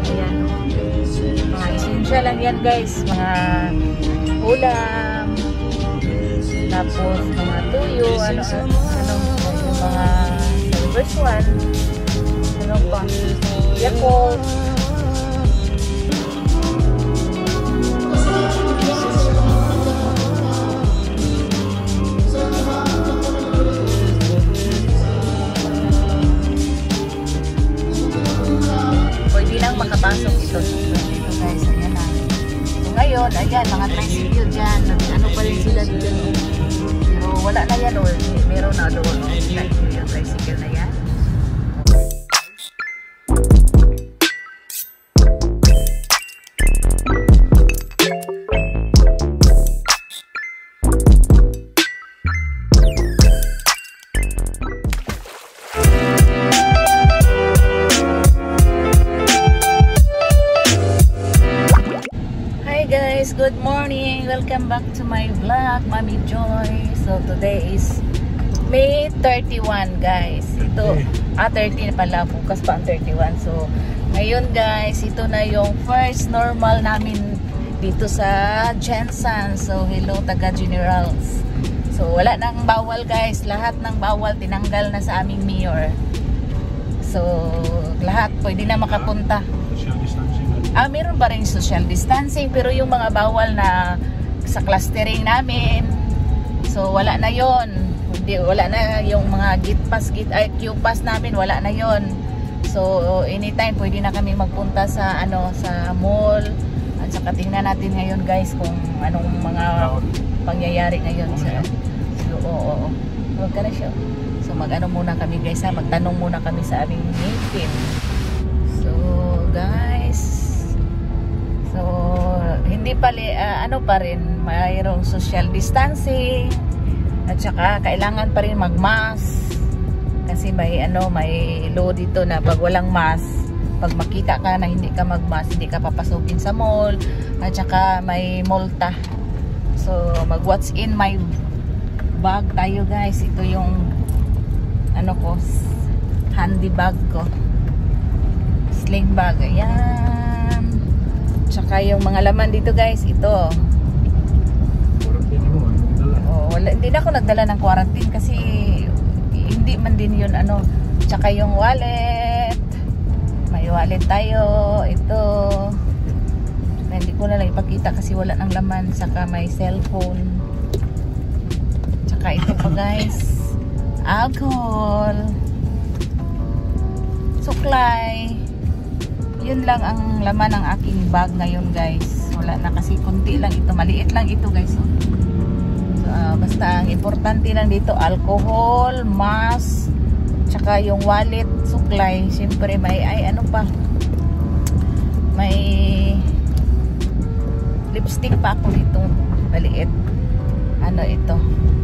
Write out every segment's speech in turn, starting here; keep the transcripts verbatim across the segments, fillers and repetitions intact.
Ayan. Mga essential lang yan guys. Mga ulam. Tapos mga tuyo. Ano, ano, yung mga first one. Ano pa? Yakult. Makapasok ito dito guys, ayan na. So ngayon, ayan, mga tricycle dyan, ano pa rin sila dito, pero wala na yan, or meron na doon yung tricycle na yan. Good morning! Welcome back to my vlog, Mami Joy. So today is May thirty-one guys. Ito, ah thirty na pala, bukas pa ang thirty-one. So ngayon guys, ito na yung first normal namin dito sa Jensen. So hello taga Generals. So wala nang bawal guys, lahat ng bawal tinanggal na sa aming mayor. So lahat pwede na makapunta. Ah, meron pa rin social distancing, pero yung mga bawal na sa clustering namin, so wala na yon. Hindi, wala na yung mga gate pass, gate, ay, queue pass namin, wala na yon. So anytime pwede na kami magpunta sa ano sa mall. At saka tingnan natin ngayon guys kung anong mga pangyayari ngayon sa so, oo, oo. Huwag ka na siya. So mag-ano muna kami guys ha, magtanong muna kami sa aming meeting. So guys, so, hindi pali, uh, ano pa rin, mayroong social distancing at saka kailangan pa rin mag-mask kasi may ano, may law dito na pag walang mask, pag makita ka na hindi ka mag-mask, hindi ka papasukin sa mall at saka may multa. So, mag-what's in my bag tayo guys. Ito yung ano ko, handy bag ko, sling bag, ayan. Tsaka yung mga laman dito guys, ito. Oh, wala, hindi na ako nagdala ng quarantine kasi hindi man din yun ano. Tsaka yung wallet. May wallet tayo. Ito. Hindi ko na lang ipakita kasi wala ng laman. Tsaka may cellphone. Tsaka ito pa guys, alcohol. Suklay. Yun lang ang laman ng aking bag ngayon guys. Wala na kasi kunti lang ito, maliit lang ito guys. So, uh, basta ang importante lang dito alcohol, mask, tsaka yung wallet, suklay. Siyempre may ay ano pa, may lipstick pa ako dito, maliit. Ano ito,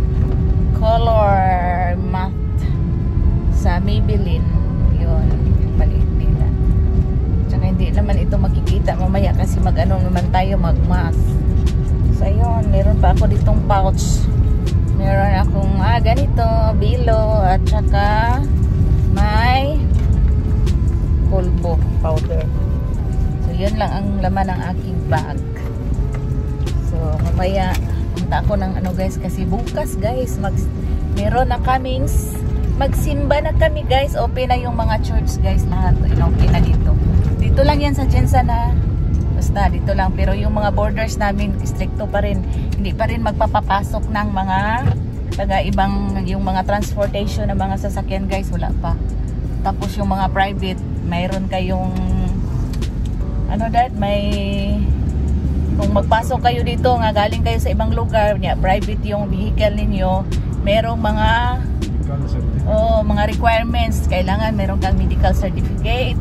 color matte sa Maybelline. Yun, maliit. Hindi naman ito makikita mamaya kasi mag-ano naman tayo, mag-mask. So ayun, meron pa ako ditong pouch. Meron akong ah, ganito, bilo at saka may pulbo powder. So yun lang ang laman ng aking bag. So mamaya punta ako ng ano guys kasi bukas guys mag meron na kaming magsimba na kami guys. Open na yung mga church guys, lahat okay na dito. Dito lang yan sa Jensen na basta dito lang, pero yung mga borders namin stricto pa rin, hindi pa rin magpapapasok ng mga taga ibang, yung mga transportation ng mga sasakyan guys, wala pa. Tapos yung mga private, mayroon kayong ano dad, may kung magpasok kayo dito nga galing kayo sa ibang lugar niya, private yung vehicle ninyo, merong mga oh, mga requirements, kailangan meron kang medical certificate,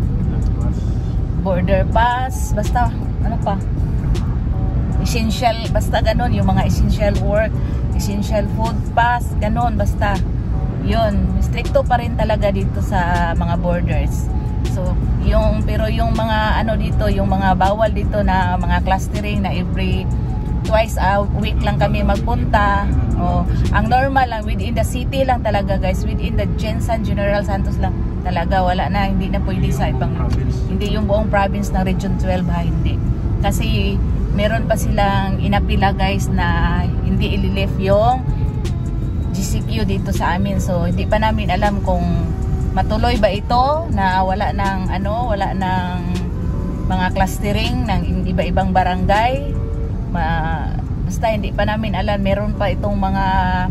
border pass, basta ano pa, essential, basta ganun, yung mga essential work, essential food pass, ganun, basta yun, stricto pa rin talaga dito sa mga borders. So yung, pero yung mga ano dito, yung mga bawal dito na mga clustering na every twice a week lang kami magpunta. Oh, ang normal lang within the city lang talaga guys, within the Jensen General Santos lang Talaga wala na, hindi na pwede sa ibang, hindi yung buong province ng Region twelve ha, hindi. Kasi meron pa silang inapila guys na hindi ililift yung G C Q dito sa amin. So hindi pa namin alam kung matuloy ba ito na wala ng ano, wala ng mga clustering ng iba-ibang barangay. Ma, basta hindi pa namin alam, meron pa itong mga,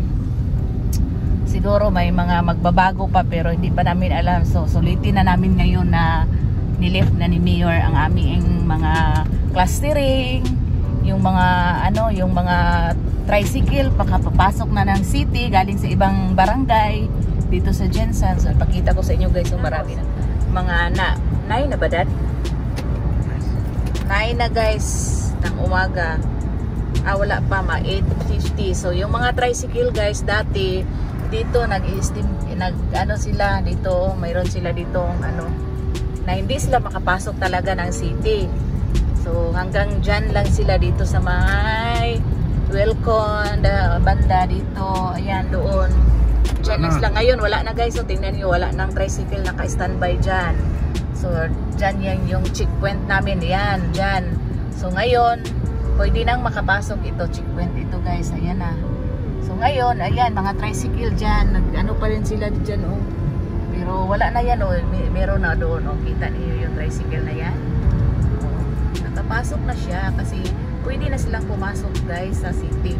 siguro may mga magbabago pa pero hindi pa namin alam. So sulitin na namin ngayon na nilift na ni Mayor ang aming mga clustering, yung mga ano, yung mga tricycle pakapapasok na ng city galing sa ibang barangay dito sa Jensen. So pakita ko sa inyo guys, yung marami na mga na nine na ba dad? nine na guys ng umaga. Ah, wala pa, ma eight fifty. So yung mga tricycle guys dati dito nag-i-steam, nag ano sila dito, mayroon sila dito ano na hindi sila makapasok talaga ng city. So hanggang dyan lang sila dito sa may Welcome da, banda dito, ayan doon. Dyan lang sila ngayon, wala na guys. So tingnan niyo, wala nang tricycle naka-standby dyan. So dyan yan yung checkpoint namin, yan, dyan. So ngayon, pwede nang makapasok ito, checkpoint ito guys, ayan na. So ngayon, ayan, mga tricycle dyan, nag, ano pa rin sila dyan, oh. Pero wala na yan, oh, May, meron na doon, oh. Kita niyo yung tricycle na yan. Oh, nakapasok na siya kasi pwede na silang pumasok guys sa city.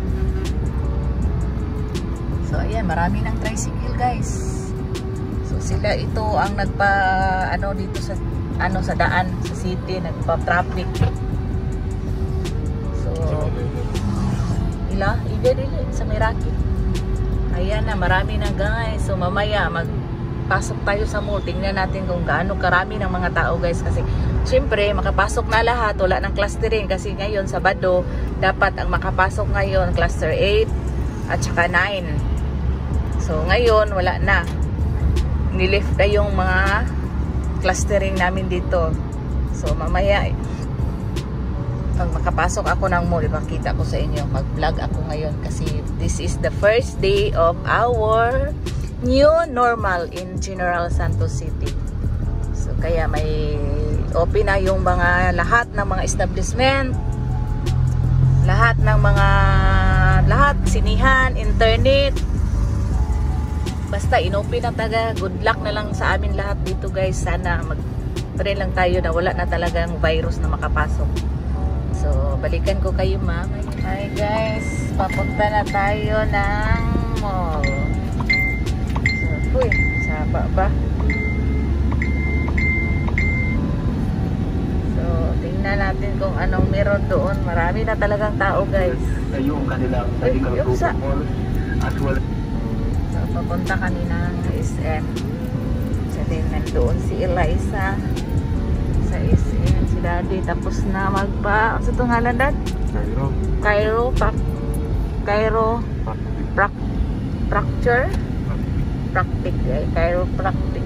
So ayan, marami ng tricycle guys. So sila ito ang nagpa, ano dito sa, ano sa daan, sa city, nagpa-traffic. Ila, ida dili sa Meraki. Ayan na, marami na guys. So mamaya magpasok tayo sa mall. Tingnan natin kung gaano karami ng mga tao guys. Kasi syempre makapasok na lahat. Wala ng clustering. Kasi ngayon Sabado, dapat ang makapasok ngayon cluster eight at saka nine. So ngayon wala na. Nilift na yung mga clustering namin dito. So mamaya pag makapasok ako ng mall, ipakita ko sa inyo, mag-vlog ako ngayon kasi this is the first day of our new normal in General Santos City. So kaya may open na yung mga lahat ng mga establishment, lahat ng mga lahat, sinihan, internet, basta inopen na taga. Good luck na lang sa amin lahat dito guys. Sana mag pare lang tayo na wala na talagang virus na makapasok. So, balikan ko kayo ma'am. Hi guys, papunta na tayo ng mall. So, uy, saba ba? So, tingnan natin kung anong meron doon. Marami na talagang tao guys. Yung kanilang medical group mall as well. So, papunta kami ng S M. So, din nandoon si Eliza sa S M. Daddy tapos na magpa sa itong ngalan dad? Cairo Cairo Prac Cairo Prac Fracture Practic eh Cairo Practic.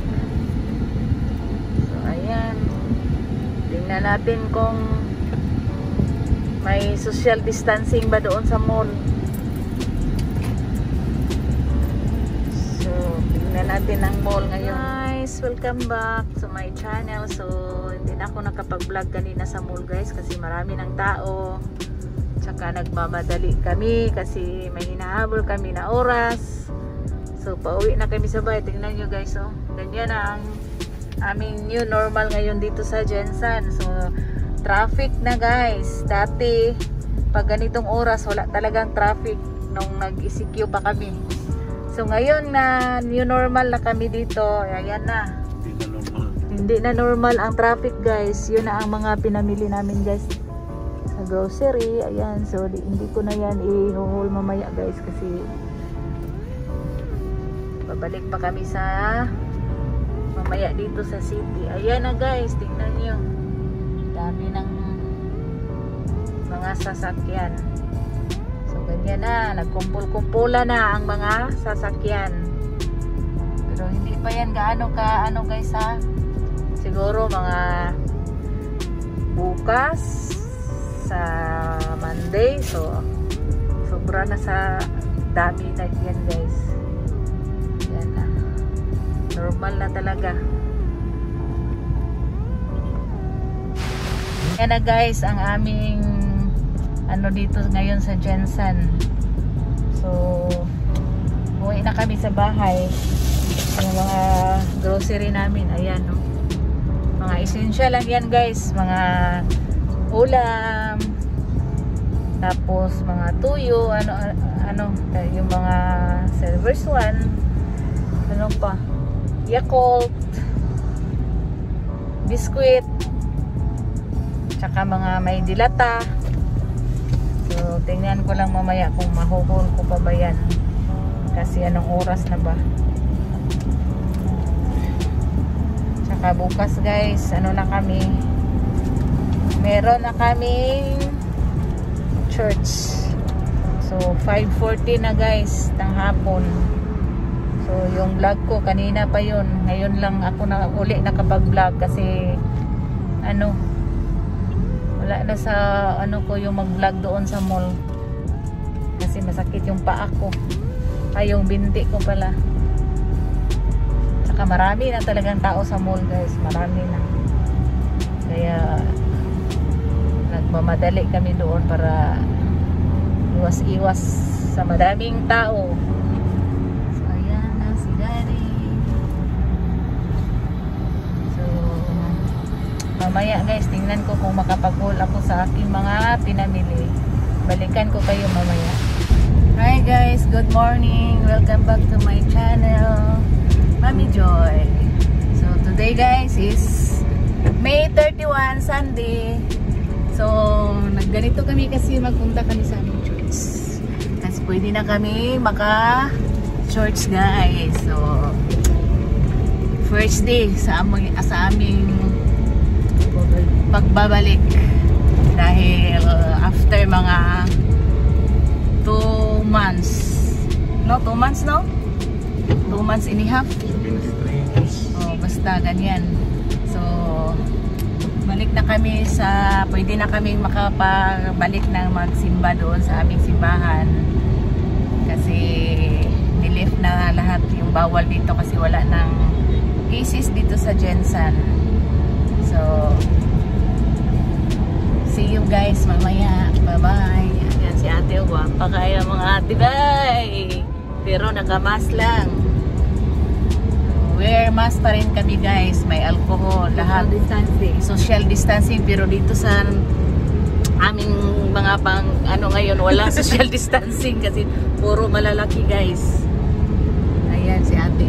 So ayan, tingnan natin kung may social distancing ba doon sa mall. So tingnan natin ang mall ngayon. Guys, welcome back to my channel. So hindi na ako nakapag-vlog kanina sa mall guys kasi marami ng tao, tsaka nagmamadali kami kasi may hinahabol kami na oras. So pauwi na kami sa bahay. Tingnan nyo guys, oh, ganyan na ang aming new normal ngayon dito sa Jensen. So traffic na guys. Dati pag ganitong oras wala talagang traffic nung nag-E C Q pa kami. So ngayon na new normal na kami dito, ayan na. Hindi na normal. Hindi na normal ang traffic guys. Yun na ang mga pinamili namin guys sa grocery. Ayan, so di, hindi ko na yan i-haul mamaya guys kasi babalik pa kami sa mamaya dito sa city. Ayan na guys, tingnan nyo. Dami ng mga sasakyan. Ganyan na, nagkumpul-kumpula na ang mga sasakyan. Pero hindi pa yan gaano ka ano guys ha. Siguro mga bukas sa Monday. So sobra na sa dami na yan guys. Yan na. Normal na talaga. Yan na guys ang aming ano dito ngayon sa Jensen. So uwi na kami sa bahay. Yung mga grocery namin, ayan no. Mga essential lang yan guys, mga ulam, tapos mga tuyo, ano ano yung mga Silver Swan, ano pa, Yakult, biskuit, tsaka mga may dilata. So tingnan ko lang mamaya kung mahuhol ko pa ba yan, kasi anong oras na ba. Tsaka bukas guys, ano na kami, meron na kaming church. So five forty na guys ng hapon. So yung vlog ko kanina pa yun, ngayon lang ako na uli nakapag vlog kasi ano, wala na sa ano ko yung mag vlog doon sa mall kasi masakit yung paa ko, ay yung binti ko pala. Saka marami na talagang tao sa mall guys, marami na, kaya nagmamadali kami doon para iwas-iwas sa madaming tao. So ayan na si Daddy. So mamaya guys, tingnan ko kung makapag-haul ako sa aking mga pinamili. Balikan ko kayo mamaya. Hi guys, good morning, welcome back to my channel, Mami Joy. So today guys is May thirty-one, Sunday. So nagganito kami kasi magpunta kami sa aming church, kasi pwede na kami maka church guys. So first day sa aming, sa aming pagbabalik, dahil after mga two months, no? two months no? two months and a half. Oh, basta ganyan. So balik na kami sa, pwede na kaming makapabalik ng magsimba doon sa aming simbahan, kasi nilift na lahat yung bawal dito kasi wala ng cases dito sa Jensen. So see you guys mamaya, bye bye. Ayan si ate, wapa kaya mga ate bye, pero nakamas lang. Wear mask pa rin kami guys, may alcohol, lahat distancing, social distancing, pero dito sa aming mga pang ano ngayon wala social distancing kasi puro malalaki guys. Ayan si ate.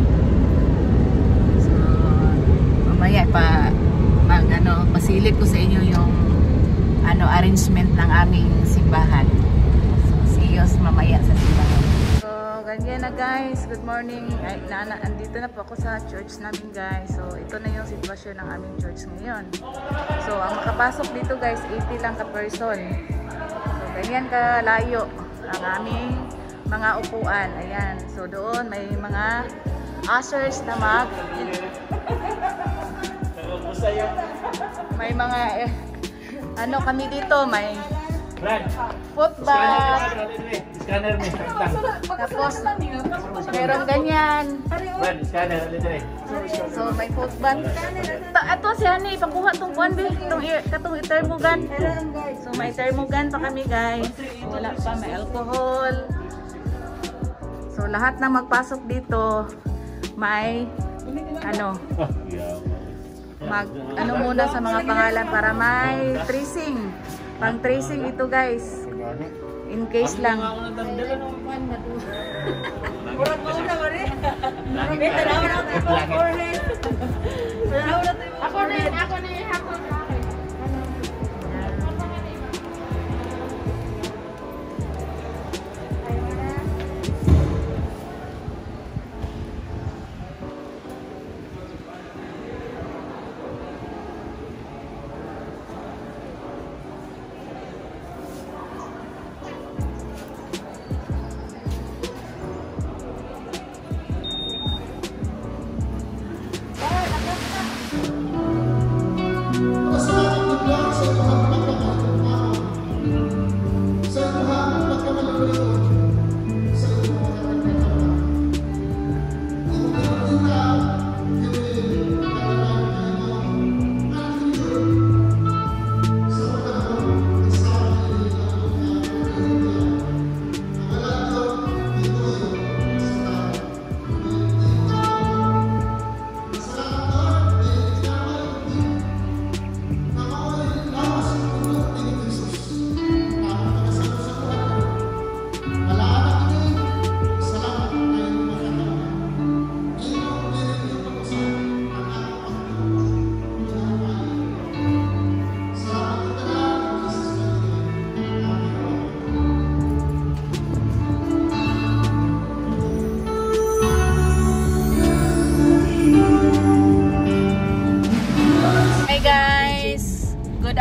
So mamaya pa mag ano, pasilip ko sa inyo yung ano arrangement ng aming simbahan. So see you mamaya sa simbahan. Ganyan na guys, good morning. Ay, na, na, andito na po ako sa church namin guys. So ito na yung sitwasyon ng aming church ngayon. So ang makapasok dito guys, eighty lang ka person. So ganyan ka layo ang aming mga upuan. Ayan, so doon may mga ushers na mag may mga eh, ano kami dito, may footbath, tapos meron ganyan. So may footbath. Ato si Hani, pangkuha tong kuan be, tong katong thermogan. So may thermogan pa kami guys. Wala pa, may alcohol. So lahat na magpasok dito may ano, mag ano muna sa mga pangalan para may tracing. Pang tracing ito guys, in case lang. Ako rin, ako rin, ako rin.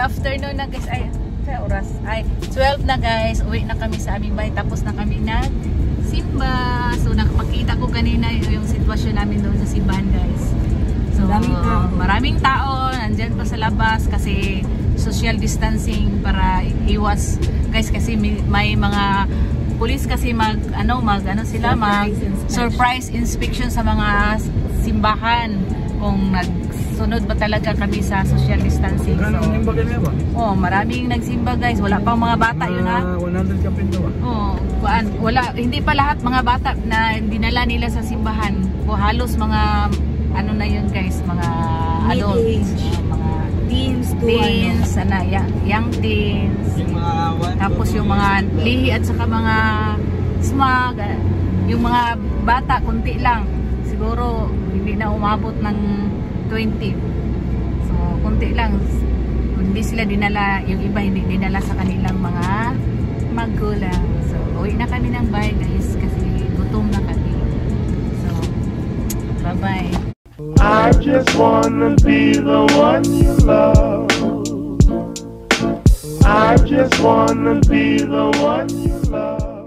afternoon na guys, ay, sa oras, ay, twelve na guys, uwi na kami sa aming bahay, tapos na kami nag simba. So nakapakita ko kanina yung sitwasyon namin doon sa simbahan guys. So Maraming tao. maraming tao, nandyan pa sa labas kasi social distancing para iwas guys, kasi may, may mga pulis kasi mag ano mag ano sila mag Surprise inspection. surprise inspection sa mga simbahan kung nagsunod ba talaga kami sa social distancing. So, Ganun yung bagay niya ba? oh, maraming nagsimba guys, wala pang mga bata yun ha. one hundred ka pinto ba? Oh, kuan, wala, hindi pa lahat mga bata na dinala nila sa simbahan. O halos mga ano na yun guys, mga adults, Mid-age. uh, mga Teens to teens, ano, young, young teens. Yung mga one, Tapos two, yung mga three, lihi at saka mga smag, ah, yung mga bata kunti lang. Siguro hindi na umabot ng twenty. So kunti lang. Hindi sila dinala, yung iba hindi dinala sa kanilang mga magulang. So uwi na kami ng bahay guys kasi gutom na kami. So bye bye. I just wanna be the one you love. I just wanna be the one you love.